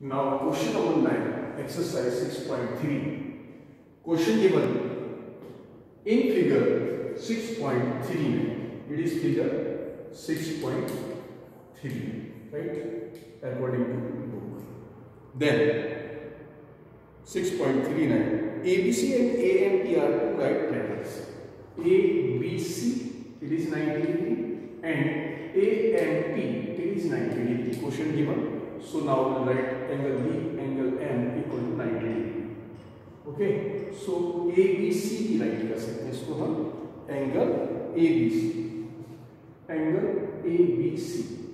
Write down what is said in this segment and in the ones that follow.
Now question number 9, exercise 6.3. Question given in figure 6.3. It is figure 6.3, right? According to the book. Then 6.39. ABC and AMP are two right triangles. ABC, it is 90 degree, and AMP, it is 90 degree. Question given. So now we'll write angle B, angle M equal to 90 degree. Okay. So ABC की right कर सकते हैं इसको हम angle ABC, angle ABC,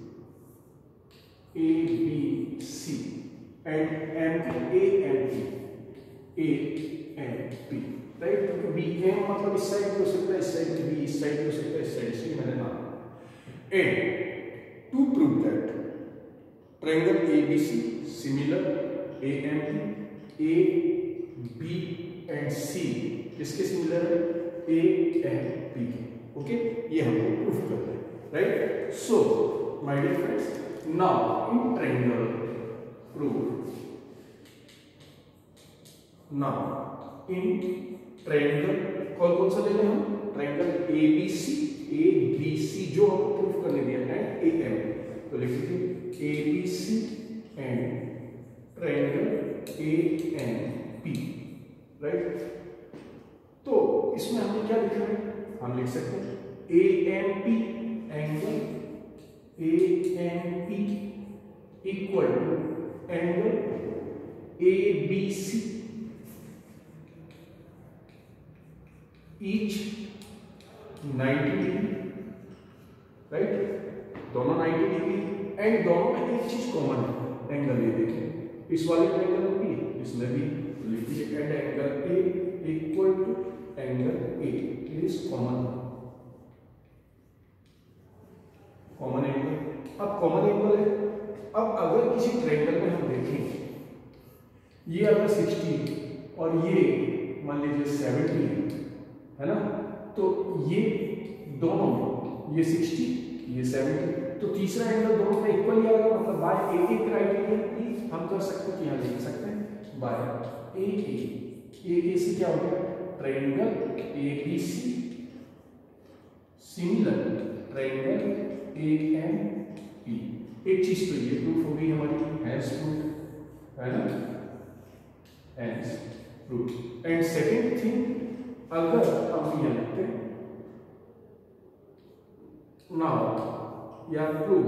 ABC and AMP, AMP, right? क्योंकि BM मतलब इस side भी हो सकता है, इस साइड भी, इस साइड भी हो सकता है, इस साइड से मैंने नाम. And to prove that triangle ABC similar AMP, A, B and C किसके सिमिलर है? AMP के. ओके, ये हमको प्रूफ करना है, right? So my dear friends, now in triangle proof. Now in triangle कौन कौन सा ले रहे हैं हम? ट्रायंगल ABC, ABC जो हमको प्रूफ करने दिया है, AMP. तो लिख लीजिए ABC and triangle AMP, right? तो इसमें हमने क्या लिखा है? हम लिख सकते हैं AMP angle AMP equal to angle ABC each 90 degree, right? दोनों 90 डिग्री एंड दोनों में एक चीज कॉमन है, एंगल ये देखिए, इस वाले का एंगल B, इसमें भी लिख लीजिए and angle A equal to angle A. It is common angle. अब कॉमन एंगल है. अब अगर किसी ट्रायंगल में हम देखें, ये अगर 60 और ये मान लीजिए 70 है ना, तो ये दोनों, ये 60 ये 70, तो तीसरा एंगल दोनों में इक्वल ही आएगा. मतलब बाय एक एक क्राइटेरिया हम कर सकते हैं, यहाँ लिख सकते हैं बाय ए से क्या हो गया? Triangle ABC similar triangle AMP. एक चीज तो ये प्रूफ हो गई हमारी, हैंस प्रूफ, है ना? Hence proof. And second thing, अगर हम यहाँ लिखते हैं नाउ या proof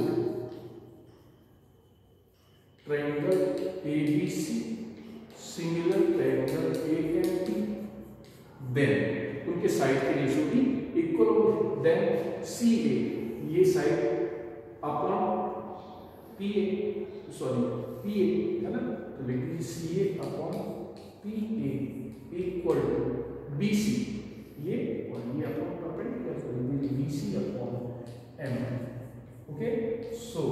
triangle ABC similar triangle AMP, then उनके साइड के रेशियो भी इक्वल होंगे. देन CA, ये side upon PA, sorry PA है ना, तो लिख लीजिए CA upon PA equal to BC, ये और ये अपॉन परपेंडिकुलर, तो लिख लीजिए BC upon M. Okay, so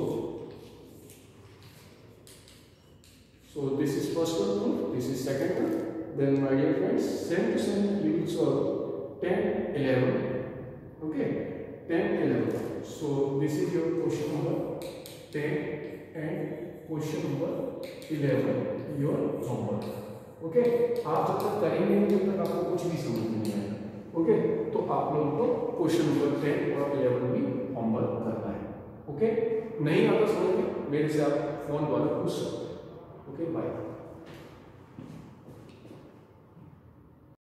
this is first one proof, this is second one. Then my dear friends, same to same we will solve 10, 11. Okay, 10, 11. So this is your question number 10 and question number 11 your homework. Okay, आप जब तक करेंगे तब तक आपको कुछ भी समझ नहीं आएगा. ओके, तो आप लोगों को क्वेश्चन नंबर 10 और 11 भी होमवर्क करना है. ओके, नहीं आता समझ में मेरे से आप फोन द्वारा पूछ सकते हैं.